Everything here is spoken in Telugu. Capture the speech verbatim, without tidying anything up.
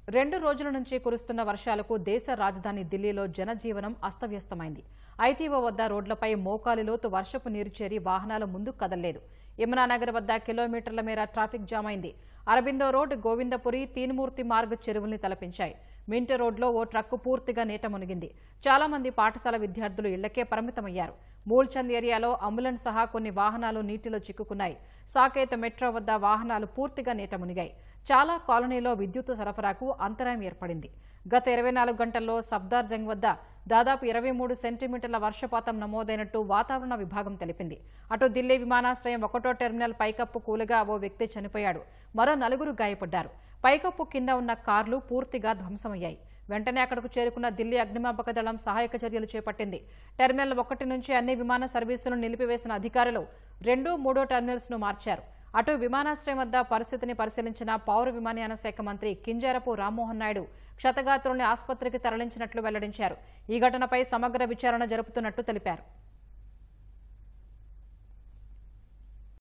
రెండు రోజుల నుంచి కురుస్తున్న వర్షాలకు దేశ రాజధాని ఢిల్లీలో జనజీవనం అస్తవ్యస్తమైంది. ఐటీఓ వద్ద రోడ్లపై మోకాలి లోతు వర్షపు నీరు చేరి వాహనాలు ముందుకు కదలలేదు. యమునానగర్ వద్ద కిలోమీటర్ల మేర ట్రాఫిక్ జామ్ అయింది. అరబిందో రోడ్, గోవిందపురి, తీన్మూర్తి మార్గ్ చెరువుల్ని తలపించాయి. మింట్ రోడ్లో ఓ ట్రక్కు పూర్తిగా నీట మునిగింది. చాలా మంది పాఠశాల విద్యార్థులు ఇళ్లకే పరిమితమయ్యారు. మూల్చంద్ ఏరియాలో అంబులెన్స్ సహా కొన్ని వాహనాలు నీటిలో చిక్కుకున్నాయి. సాకేత్ మెట్రో వద్ద వాహనాలు పూర్తిగా నీట మునిగాయి. చాలా కాలనీలో విద్యుత్ సరఫరాకు అంతరాయం ఏర్పడింది. గత ఇరవై నాలుగు గంటల్లో సఫ్దార్జంగ్ వద్ద దాదాపు ఇరవై మూడు సెంటీమీటర్ల వర్షపాతం నమోదైనట్టు వాతావరణ విభాగం తెలిపింది. అటు ఢిల్లీ విమానాశ్రయం ఒకటో టెర్మినల్ పైకప్పు కూలగా ఓ వ్యక్తి చనిపోయాడు. మరో నలుగురు గాయపడ్డారు. పైకప్పు కింద ఉన్న కార్లు పూర్తిగా ధ్వంసమయ్యాయి. వెంటనే అక్కడకు చేరుకున్న ఢిల్లీ అగ్నిమాపక దళం సహాయక చర్యలు చేపట్టింది. టెర్మినల్ ఒకటి నుంచి అన్ని విమాన సర్వీసులను నిలిపివేసిన అధికారులు రెండు మూడో టెర్మినల్స్ ను మార్చారు. అటు విమానాశ్రయం వద్ద పరిస్థితిని పరిశీలించిన పౌర విమానయాన శాఖ మంత్రి కింజరపు రామ్మోహన్ నాయుడు క్షతగాత్రుల్ని ఆసుపత్రికి తరలించినట్లు వెల్లడించారు. ఈ ఘటనపై సమగ్ర విచారణ జరుపుతున్నట్టు తెలిపారు.